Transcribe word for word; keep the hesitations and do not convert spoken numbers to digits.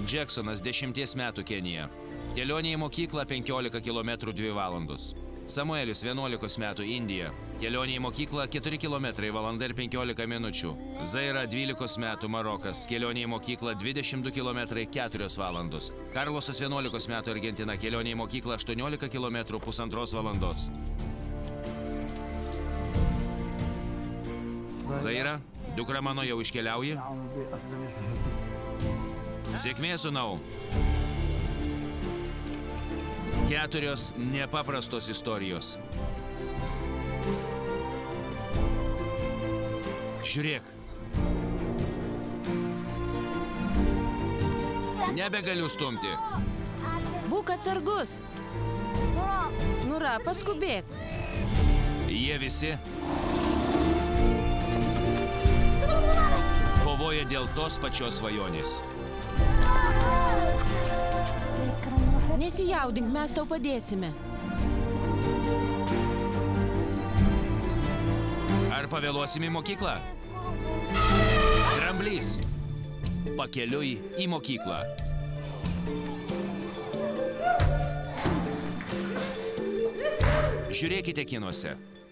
Jacksonas dešimties metų Kenija. Kelionė į mokyklą penkiolika kilometrų dvi valandos. Samuelis vienuolikos metų Indija. Kelionė į mokyklą keturi kilometrai valanda ir penkiolika minučių. Zaira dvylikos metų Marokas. Kelionė į mokyklą dvidešimt du kilometrai keturios valandos. Karlosas vienuolikos metų Argentina. Kelionė į mokyklą aštuoniolika kilometrų pusantros valandos. Zaira, dukra mano jau iškeliauji? Sėkmės, sūnau. Keturios nepaprastos istorijos. Žiūrėk. Nebegaliu stumti. Būk atsargus. Nura, paskubėk. Jie visi kovoja dėl tos pačios svajonės. Nesijaudink, mes tau padėsime. Ar pavėluosim į mokyklą? Dramblys. Pakeliui į mokyklą. Žiūrėkite kinuose.